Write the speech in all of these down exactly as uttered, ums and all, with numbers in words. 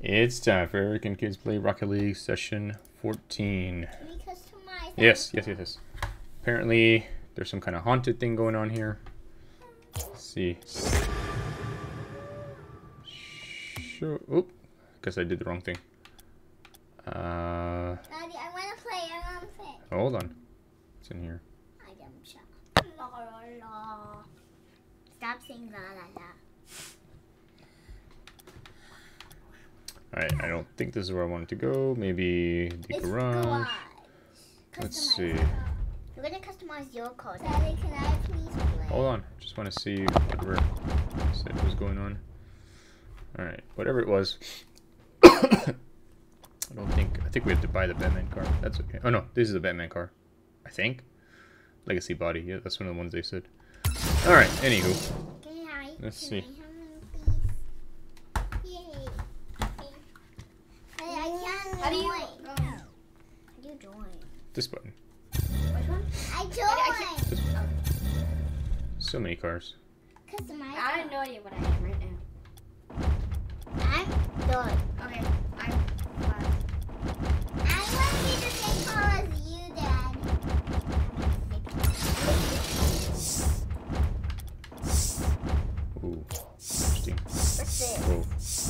It's time for Eric and Kids Play Rocket League Session fourteen. Can we customize? Yes, yes, yes, yes. Apparently, there's some kind of haunted thing going on here. Let's see. Sure. Oop. Guess I did the wrong thing. Uh. Daddy, I want to play. I want to play. Hold on. What's in here? Item shop. La la la. Stop saying la la la. Alright, I don't think this is where I wanted to go. Maybe the It's garage. garage. Let's Customize see. the car. We're gonna customize your car. Daddy, can I please play? Hold on. Just want to see whatever said was going on. Alright, whatever it was. I don't think. I think we have to buy the Batman car. That's okay. Oh no, this is the Batman car. I think. Legacy body. Yeah, that's one of the ones they said. Alright, anywho. Can I? Let's can see. I have one, please? Yay. Hey, I can't How do you- join. oh. How do you join? This button. Which one? I I joined. This one. So many cars. Customize. I have no idea what I am right now. I'm done. Okay, I'm five. I want to be the same color as you, Dad. Ooh. Interesting. What's this? Whoa.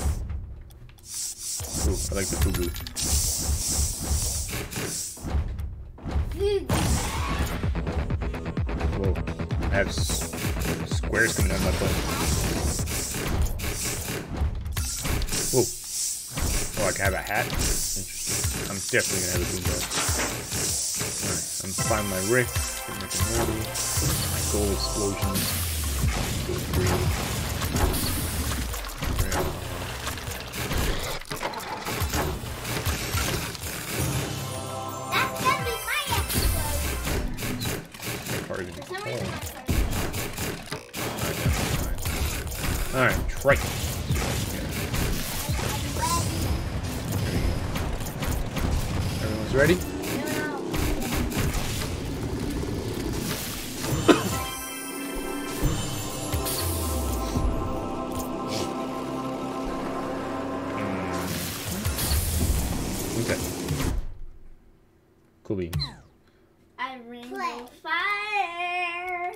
Ooh, I like the fugu. Whoa. I have s squares coming out of my butt. Whoa. Oh, I can have a hat? Interesting. I'm definitely gonna have a boom Alright, I'm finding my Rick. Getting making ready. My gold explosions. Go green. That's gonna be my episode. For some reason, Oh. Alright, trike. Everyone's ready? no, no. Okay. Cool beans. I'm Rainbow Play. Fire.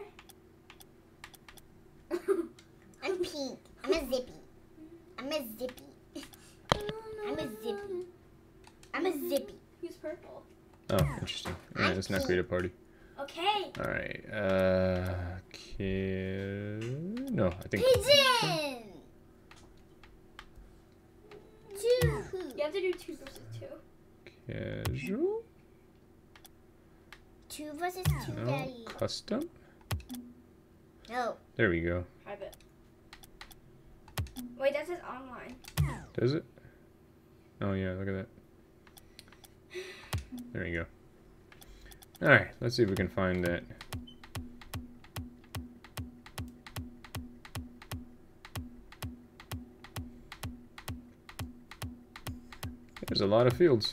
I'm pink. I'm a zippy. I'm a zippy. I'm a zippy. I'm a zippy. Who's purple? Oh, interesting. Alright, let's not create a party. Okay. Alright, uh. Kid. No, I think. Pigeon. Two. You have to do two versus two. Casual? Two versus two, No. Daddy. Custom? No. There we go. Private. Wait, that says online. Does it? Oh, yeah, look at that. There you go. Alright, let's see if we can find that. There's a lot of fields.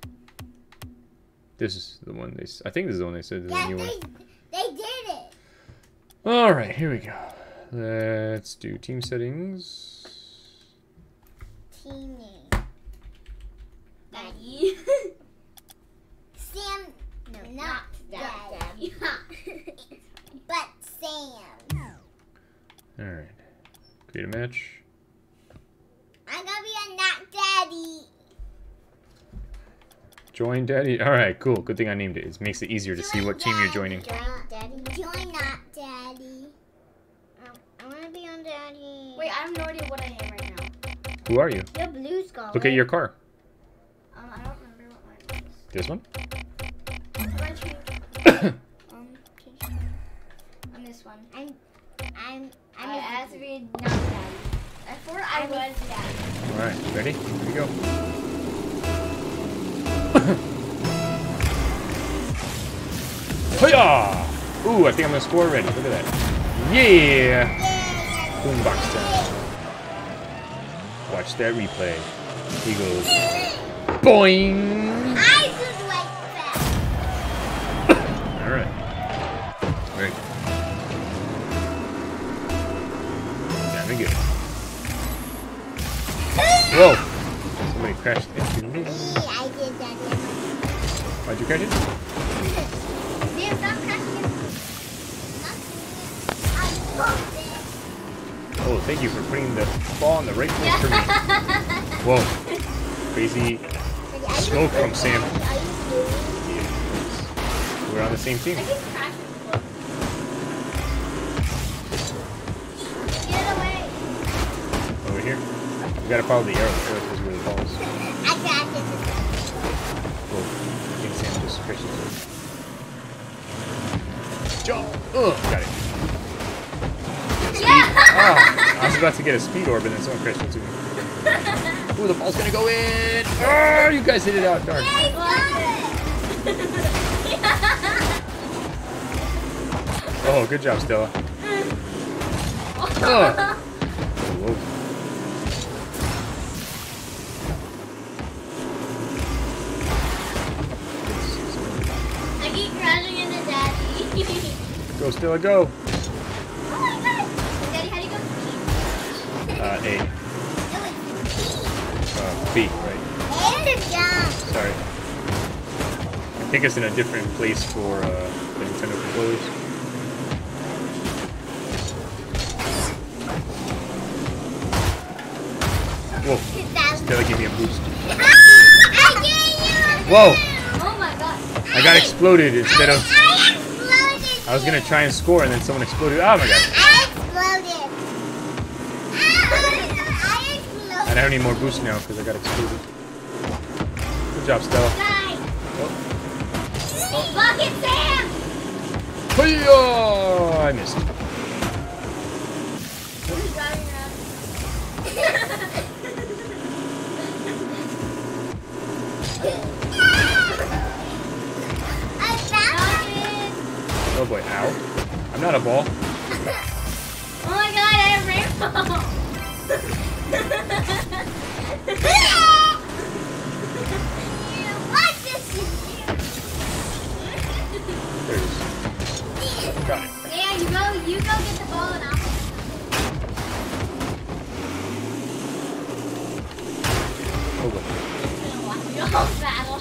This is the one they. s- I think this is the one they said is a Yeah, new one. they, they did it. Alright, here we go. Let's do team settings. Team name. Daddy. Sam. No, not Daddy. But Sam. Alright. Create a match. I'm gonna be a not Daddy. Join Daddy. Alright, cool. Good thing I named it. It makes it easier to see what team you're joining. Join Daddy. Join not Daddy. Um, I wanna be on Daddy. Wait, I have no idea what I am right now. Who are you? You're blue skull. Look at your car. Um, I don't remember what mine is. This one? What do I change? Um, change mine. I'm this one. I'm. I'm. I'm I a have to be not daddy. I thought I was daddy. Alright, ready? Here we go. Hiya! Ooh, I think I'm gonna score already. Look at that. Yeah! Boombox time. Watch that replay. He goes. Boing! I just like that. Alright. Very good. Very good. Whoa! crashed into me. Me, I did that. Why'd you crash it? Damn, stop crashing into me. I broke it. Oh, thank you for putting the ball in the right place for me. Whoa. Crazy smoke from Sam. Are you serious? We're on the same team. I keep crashing. Get away. Over here. We gotta follow the arrow. The arrow goes where the ball is. I crashed into Whoa. I think Sam just crashed into it. Jump! Ugh, got it. Yeah. Oh, I was about to get a speed orb and then someone crashed into me. Ooh, the ball's gonna go in! Oh, you guys hit it out, darn. Oh, good job, Stella. Oh. Whoa. I keep crashing into Daddy. Go, Stella, go! Oh my god! Daddy, how do you go speed? Uh, A. Uh, B, right. And a jump. Sorry. I think it's in a different place for uh, the Nintendo controllers. Whoa. Stella gave me a boost. I gave you a Whoa! Oh my god. I got exploded instead of... I exploded. I was gonna try and score and then someone exploded. Oh my god. I exploded. I exploded. I don't need more boost now because I got exploded. Good job, Stella. Guys. Oh. Bucket Sam! Hey-oh! I missed. Who's driving around? I found it. Oh boy, ow. I'm not a ball. Oh my god, I have rainbow! Watch this. There it is. Got it. Yeah, you go, you go get the ball and I'll Oh boy. watch you all battle.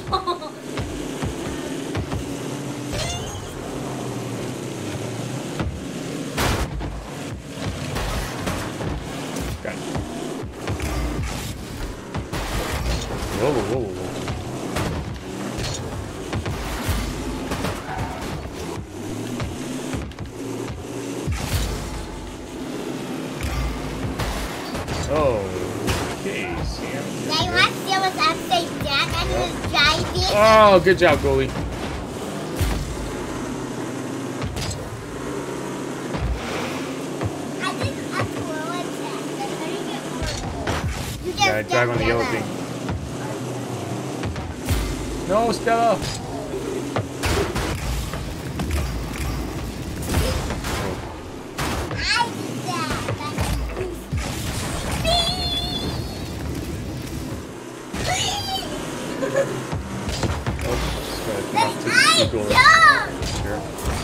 Got it. Whoa, whoa, whoa, whoa. Okay, Sam. They want to was upside down and he was driving. Oh, good job, goalie. I didn't upload that. How do you get more? You just Yeah, drive on the yellow thing. No, Stella. I did that. That's Oh, just gotta come That's up to the I goalie. jumped. Sure.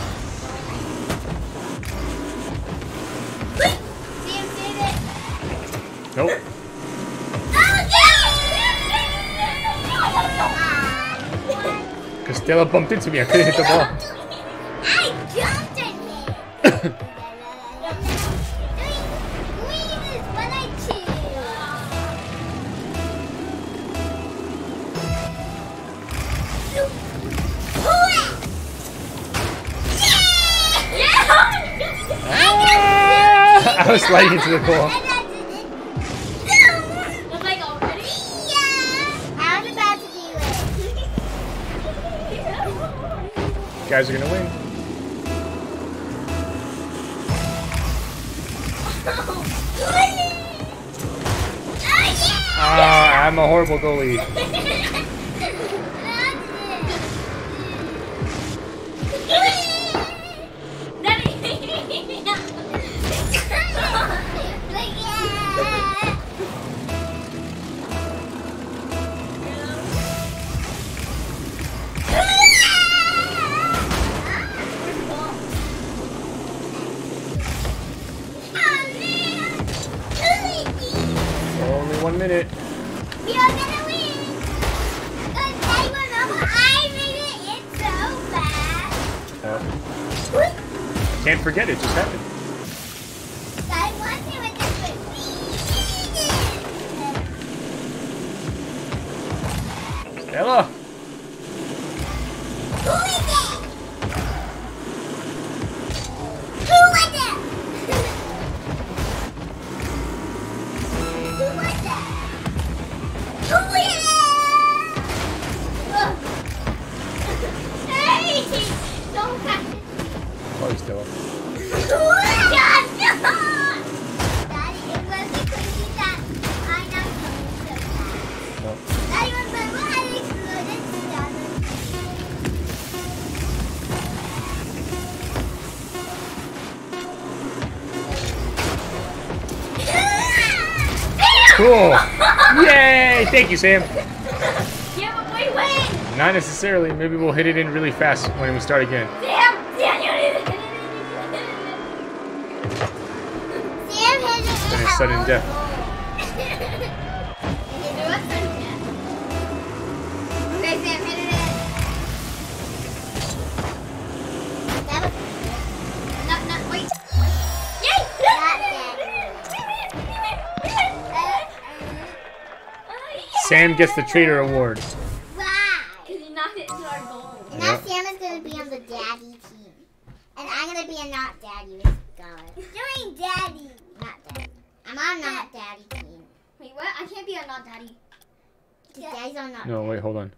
Sam did it. Nope. Oh, Because Stella bumped into me. I couldn't hit the ball. I jumped in it. Green is what I choose. Ah! I was sliding into the ball. It's like already. Yeah, I was about to do it. Guys are gonna win. Ah, I'm a horrible goalie. Only one minute. We are gonna win! I made it in so fast. Uh, can't forget it. Just happened. I want to with this one. Stella. Who is it? Who was it? Who was that? Who is it? Hey! Don't catch it. Sorry, Stella. Who is that? No! Daddy, it was because he that I not coming so fast. No. Daddy, remember how they exploded together? Cool. Yay! Thank you, Sam. Yeah, but wait, wait. Not necessarily. Maybe we'll hit it in really fast when we start again. Sam, Sam, you did it. Sam hit it Then in it's sudden her death. own Okay, Sam, hit it. That was Not, not, wait. Sam gets the Trader Award. wow. Because you knocked it into our goal. And now Yep. Sam is going to be on the daddy team. And I'm going to be a not daddy with Scarlet. Doing daddy. Not daddy. I'm on not daddy team. Wait, what? I can't be a not daddy. Because daddy's on not No, wait, hold on.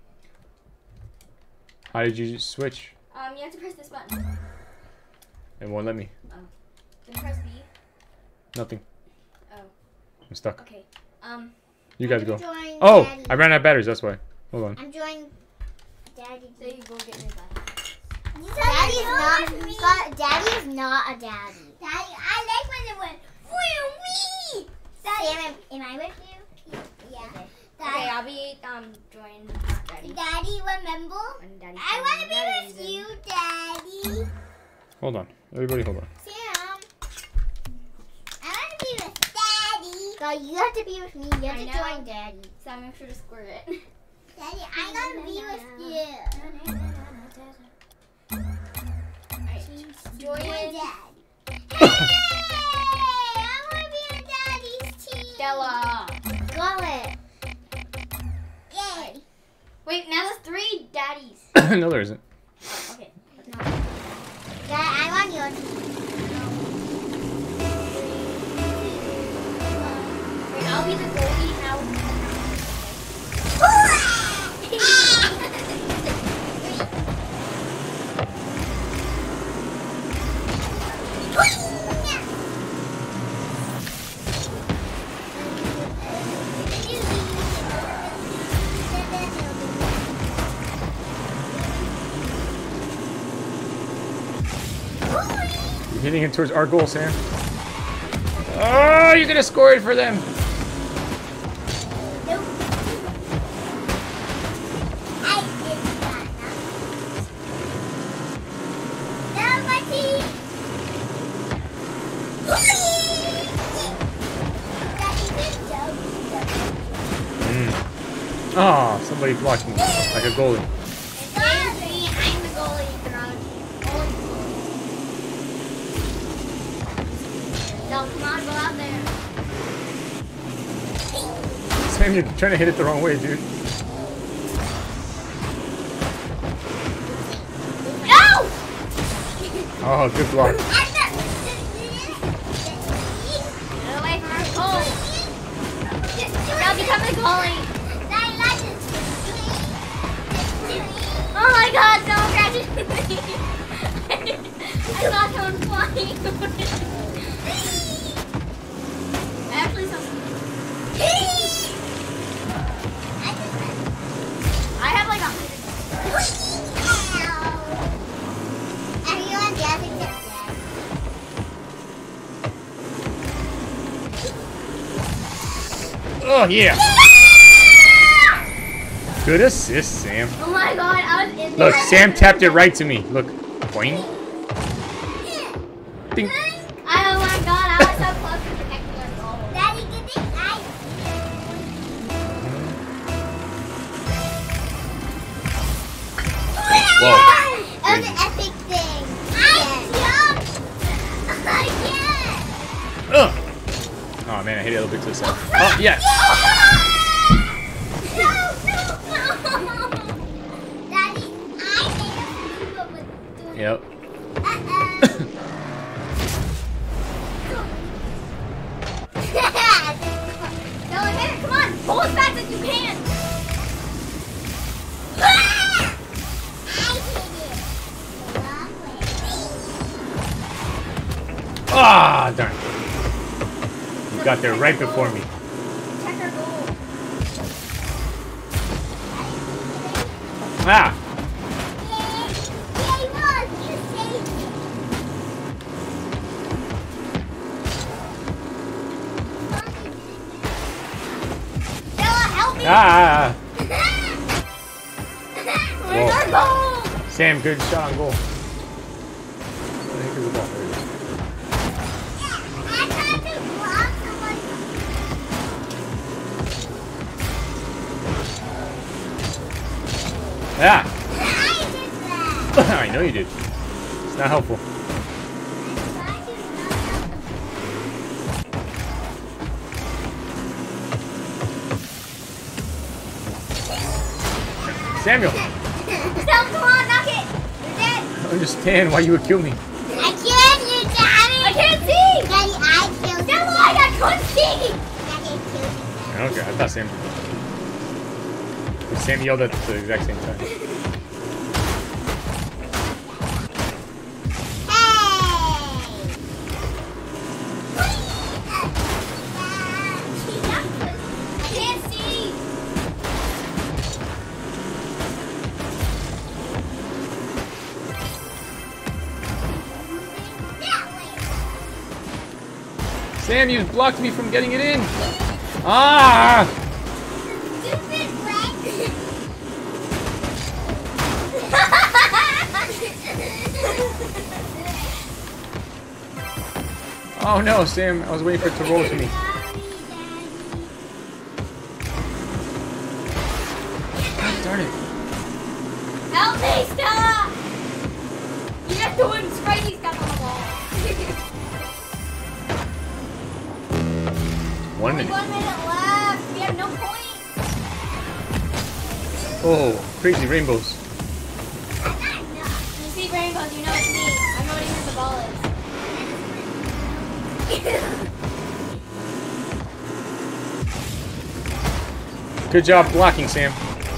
How did you switch? Um, you have to press this button. It won't let me. Then press B. Nothing. Oh. I'm stuck. Okay. Um. You guys I'm go. joining Oh, daddy. I ran out of batteries. That's why. Hold on. I'm joining daddy So team. you go get your button. Daddy is not, but daddy is not a daddy. Daddy, I like when it went, wee wee. Sam, am, am I with you? Yeah. Okay, Daddy, I'll be um join not daddy. daddy, remember? When daddy I comes, want to be that with is you, Daddy. Hold on. Everybody, hold on. Sam, I want to be with Daddy. God, you have to be with me. You have I to know. join Daddy. So I'm make sure to squirt it. Daddy, I want to be with you. Alright. Join Join Daddy. Hey, I want to be with Daddy's team. Stella. Scarlet. Yay. Wait, now there's three daddies. No, there isn't. Oh, okay. Dad, I want your team. Wait, I'll be the goalie now. You're hitting it towards our goal, Sam. Oh, you're gonna score it for them. Oh, somebody blocked me like a goalie. It's not me. I'm the goalie. No, come on, go out there. Sam, you're trying to hit it the wrong way, dude. No! Oh, good block. Get away from our goal. Now become the goalie. Oh my god, someone crashed into me. I saw someone flying. I actually saw someone. I have like a hundred. Everyone does except Dad. Oh, yeah. Good assist, Sam. Oh my god, I was in Look, there. Sam tapped it right to me. Look. Boing. Ding. Oh my god, I was so close to protecting our goal. Daddy, give me ice. Whoa. It was an epic thing. I jumped again. Ugh. Oh man, I hit it a little bit to the side. Oh yes. No, no, no. Daddy, I made a video with doing Yep. Uh-oh. Bella, get it. Come on. Pull as fast as you can. I hit it. Wrong way. Ah, darn. You got there right before me. Check our goal. Ah. Yay, Ross, you saved me. Bella, help me. Ah. Where's our goal? Sam, good shot on goal. I think it's the ball. There it is. I tried to block someone. Ah. I did that. I know you did. It's not helpful. I tried to Samuel, Stella, come on, knock it. You're dead. understand why you would kill me. I killed you, Daddy. I can't see. Daddy, I killed you. Stella, I couldn't see. Daddy, I killed you. Okay, I thought Sam. Sam yelled at the exact same time. I can't see. Sam, you blocked me from getting it in. Ah! Oh no, Sam, I was waiting for it to roll to me. God darn it. Help me, Stella. You're just doing spidey stuff on the wall. One minute. One minute left. We have no points. Oh, crazy rainbows. You see rainbows, you know it's me. I know what even the ball is. Good job blocking, Sam.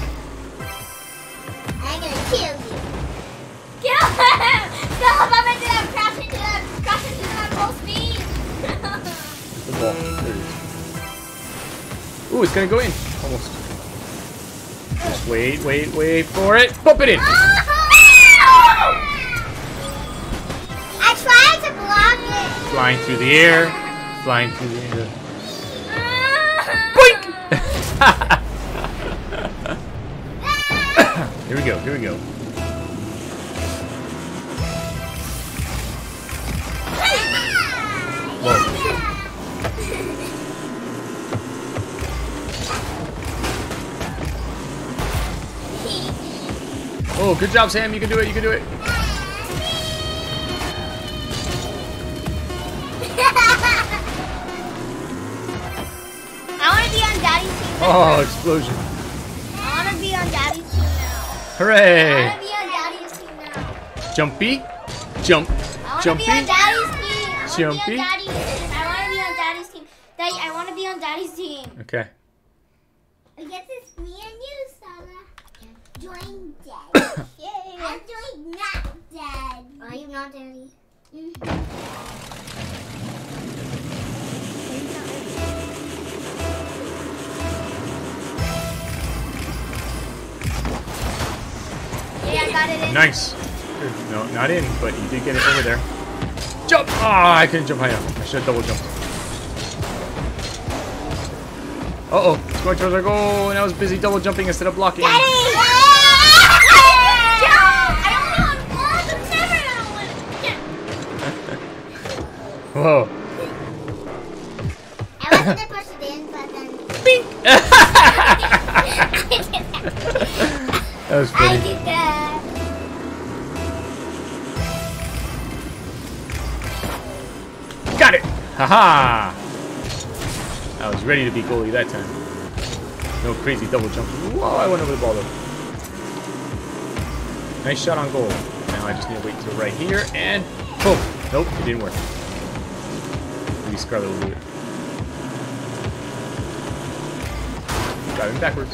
I'm gonna kill you. Kill him! Stella, bump into them! Crash into them! Crash into them full speed! The ball. There it is. Ooh, it's gonna go in. Almost. Just wait, wait, wait for it. Bump it in. I tried to block it. Flying through the air. Flying through the air. Boink! Here we go, here we go. Whoa. Oh, good job, Sam. You can do it, you can do it. I want to be on Daddy's team. Oh, explosion. I want to be on Daddy's team now. I Hooray. want to be on Daddy's team now. Jumpy. Jump. I want to Jumpy. be on Daddy's team. I want to Jumpy. be on Daddy's team. I want to be on Daddy's team. Daddy, I want to be on Daddy's team. Okay. I guess it's me and you, Sarah. Join Dad. Yay. I'm doing not Dad. Are you not Daddy? Yeah, I got it in. Nice. Good. No, not in, but you did get it over there. Jump! Ah, I couldn't jump high enough. I should have double jumped. Uh-oh. It's going towards our goal, and I was busy double jumping instead of blocking. Daddy! I don't want balls. I'm never gonna win. Yeah. Whoa. I was gonna push it in, but then Bink! I did that. That was I funny. did that. Haha! I was ready to be goalie that time. No crazy double jump. Whoa, I went over the ball though. Nice shot on goal. Now I just need to wait till right here and boom. Nope, it didn't work. Maybe Scarlet will do it. Driving backwards.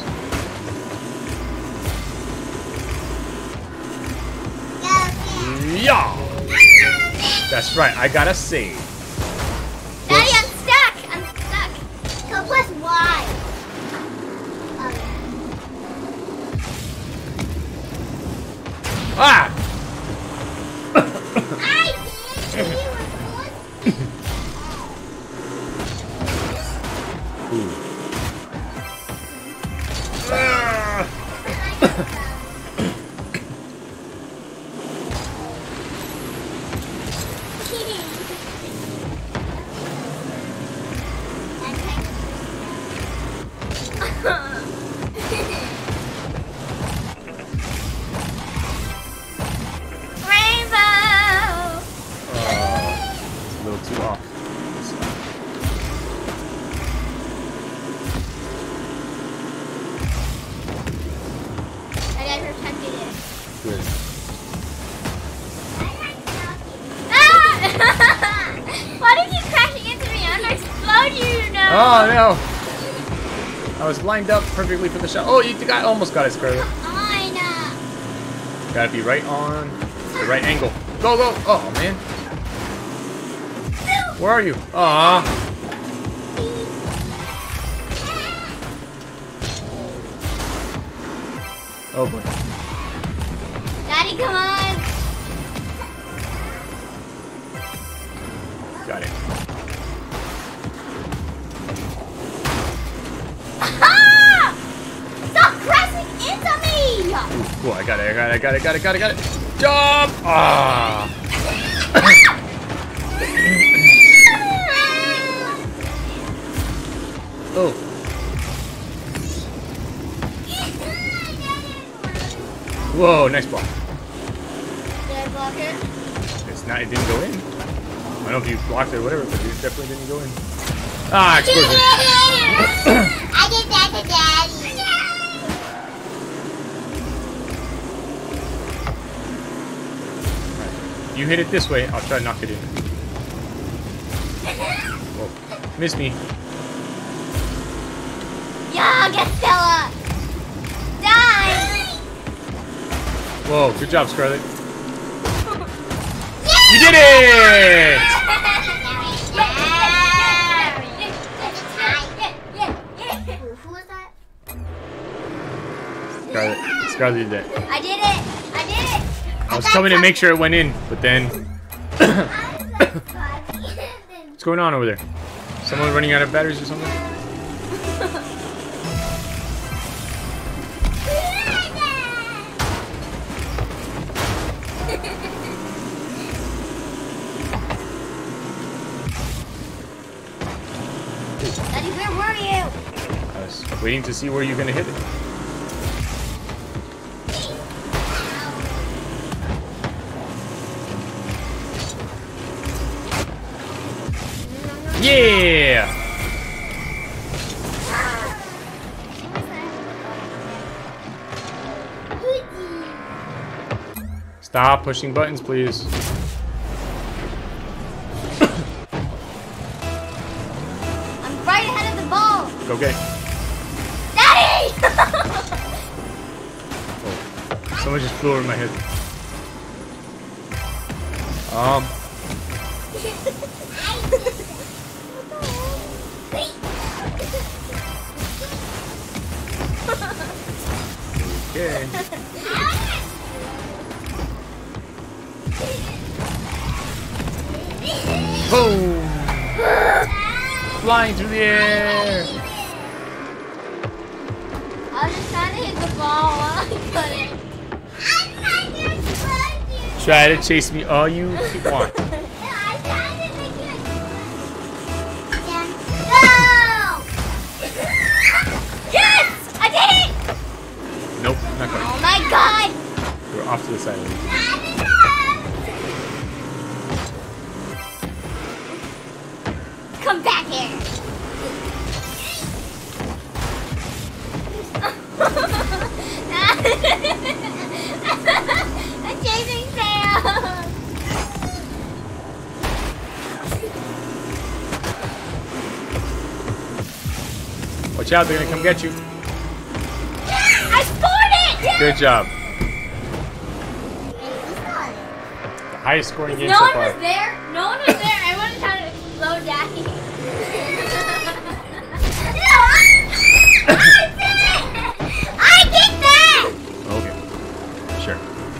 Yeah! That's right, I gotta save. Daddy, I'm stuck. I'm stuck. Go plus Y. Ah! I did. You were Ooh. Ah! Oh no! I was lined up perfectly for the shot. Oh, you got almost got it, Scarlet. I know. Gotta be right on the right angle. Go, go! Oh man. Where are you? Aw. Oh boy. Daddy, come on. Got it. Ah! Stop pressing into me! Ooh, cool, I got it, I got it, I got it, got it, got it, got it. Jump! Ah! Oh. Whoa, nice block. Did I block it? It's not, it didn't go in. I don't know if you blocked it or whatever, but it definitely didn't go in. Ah, explosion. I did that to Daddy. You hit it this way, I'll try to knock it in. Whoa. Miss me. Yeah, get Stella! Die! Whoa, good job, Scarlet. You did it! Who was that? Scarlet, Scarlet did that. I did it! I did it! I was coming to make sure it went in, but then... What's going on over there? Someone running out of batteries or something? Daddy, where were you? I was waiting to see where you're gonna hit it. Yeah! Stop pushing buttons, please. I'm right ahead of the ball! Go get it. Daddy! Oh, someone just flew over my head. Um. Okay. Boom! Flying through the air! I was just trying to hit the ball while I couldn't. Try to chase me all you want. Yes! I did it! Nope, not quite. Oh my god! We're off to the side of it. come back here. I'm chasing tails. Watch out, they're gonna come get you. I scored it! Good job. The highest scoring game No so one far. was there. No one was there. I want to try to explode Daddy. No, I did it! I did that! Okay. Sure.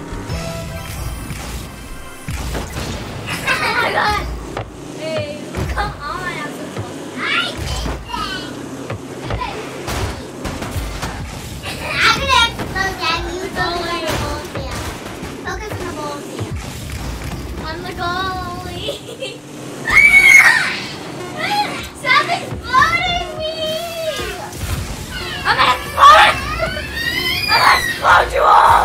Oh my god! Hey, come on, I'm so close. I did that! I'm gonna explode Daddy. You focus on the ball stand. Focus on the ball stand. I'm the goalie. Stop exploding me! I'm gonna explode! I'm gonna explode you all!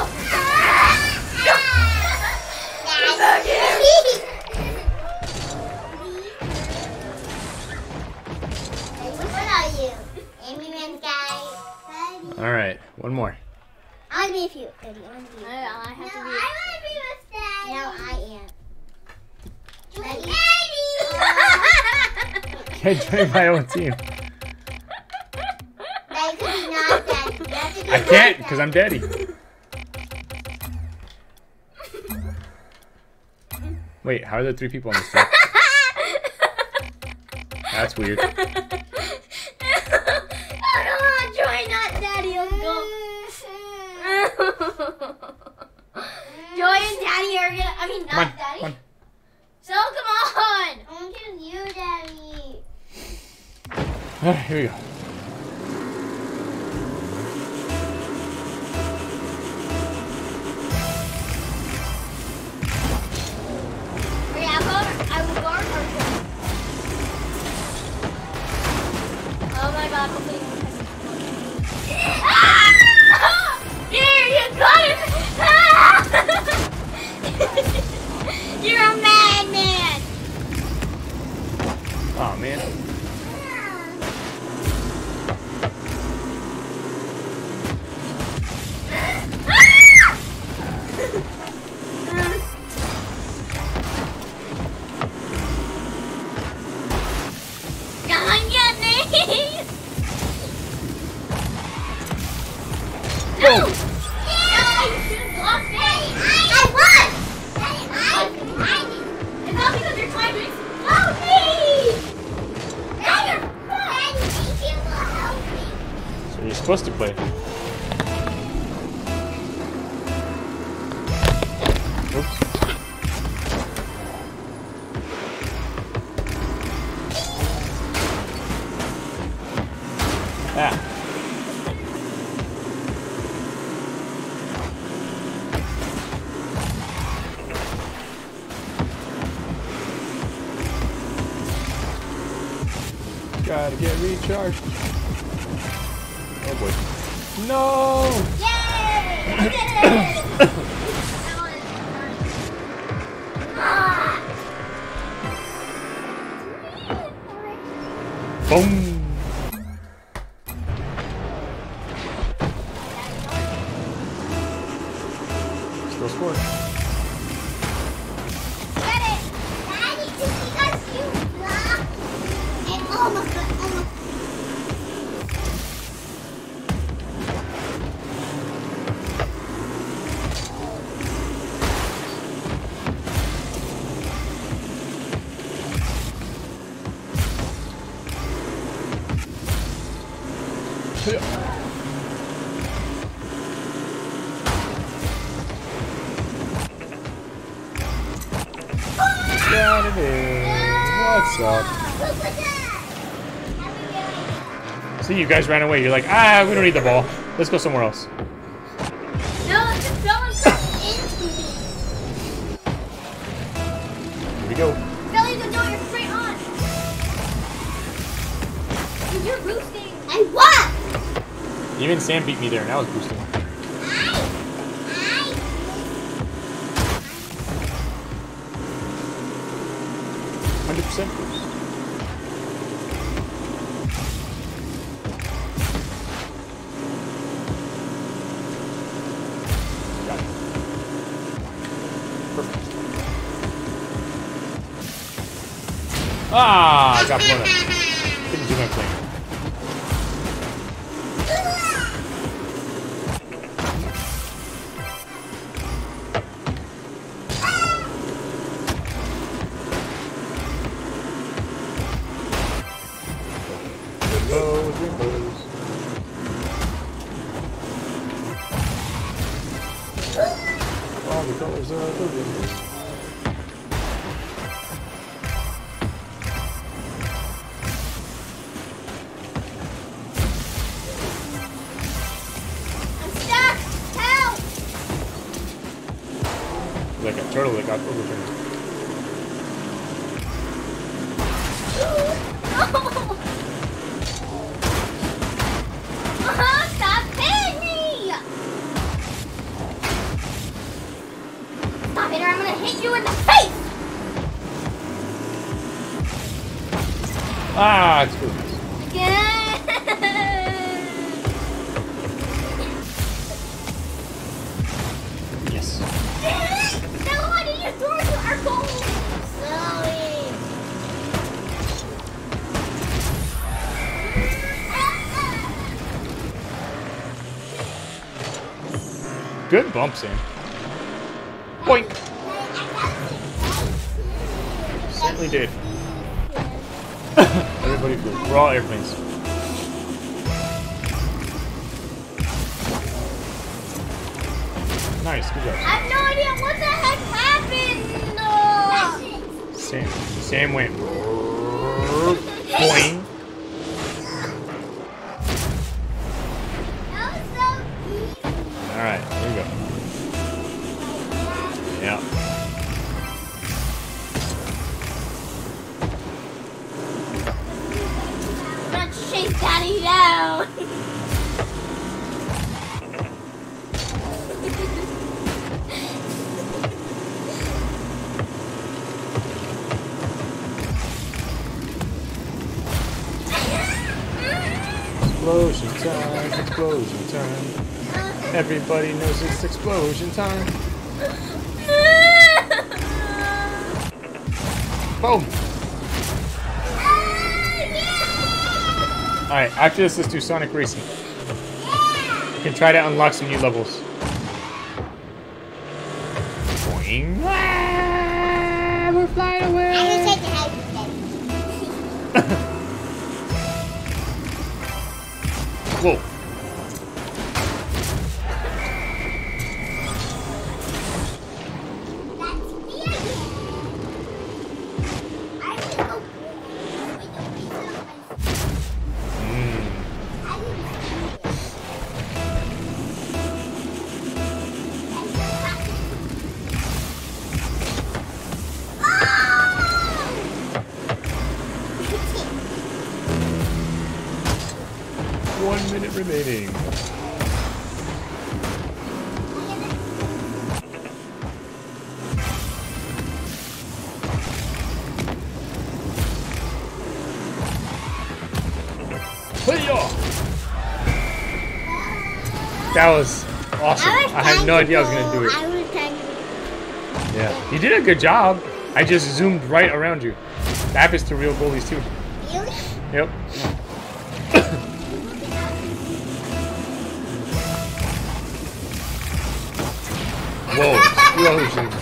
What are you? Amy Man's guy. All right, one more. I want to be with you. Daddy, I want to be with you. I have No, to I be. want to be with Daddy. No, I am. Daddy. Can't join my own team. Daddy could be not Daddy. You have to be I can't because I'm daddy. Wait, how are there three people on this team? That's weird. I don't want to join that Daddy. Let's go. Joy and Daddy are gonna. I mean, not Come on, Daddy. come on. So come on. I want to choose you, Daddy. All right, here we go. Okay, I'll go. I will guard or Joy. Oh my God! Hopefully. Ah! Here, you got it. You're a madman. Oh man. Come on, get me! No! No, you should've blocked me! I won! It's not because you're trying to explode me! Now you're fine! So you're supposed to play. Oops. Ah. Gotta get recharged. Oh boy. No! Yay! I did it! Boom! Still scoring. Get it! Daddy, just because you blocked and almost, almost. Down it is. What's up? Look at that! See, you guys ran away. You're like, ah, we don't need the ball. Let's go somewhere else. No, just someone's coming into me. Here we go. Kelly, you can do it. You're straight on. Dude, you're boosting. I won! Even Sam beat me there, and I was boosting. one hundred percent boost. Ah, I got blown up. Couldn't do my plane. Rainbows, rainbows. All the colors of the rainbow. Like a turtle that got overturned. Oh, stop hitting me! Stop it or I'm gonna hit you in the face! Ah, it's good. Again! Yes. Now why did you throw to our goal? Sorry. Good bump, Sam. Boink. Certainly did. Everybody flew. We're all airplanes. Nice, good I job. have no idea what the heck happened! No. Sam. Sam went. Boing. That was so easy. Alright, here we go. Yeah. Let's chase Daddy down! Explosion time, explosion time. Everybody knows it's explosion time. Boom! Alright, after this, let's do Sonic Racing. You can try to unlock some new levels. Boing! Ah, we're flying away! I can take the house again. Whoa! That's me again. I will go. Mm. One minute remaining. Hey-ya! That was awesome. I had no idea I was gonna do it. I was trying to. Yeah, you did a good job. I just zoomed right around you. That happens to real goalies too. Really? Yep. Whoa, explosions.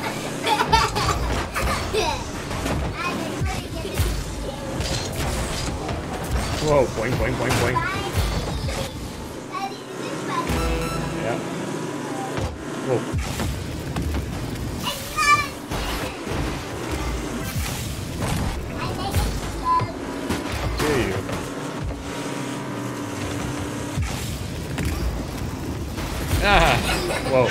Whoa, boing, boing, boing, boing. Yeah. Whoa. Do you? Ah! Whoa.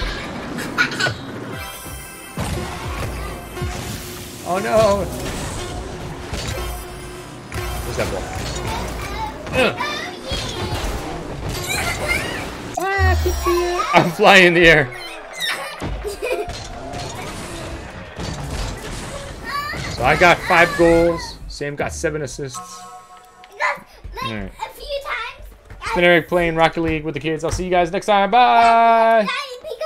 Oh no! Where's that ball? Ugh. I'm flying in the air. So I got five goals. Sam got seven assists. Like, Alright. a few times. It's been Eric playing Rocket League with the kids. I'll see you guys next time. Bye! Daddy,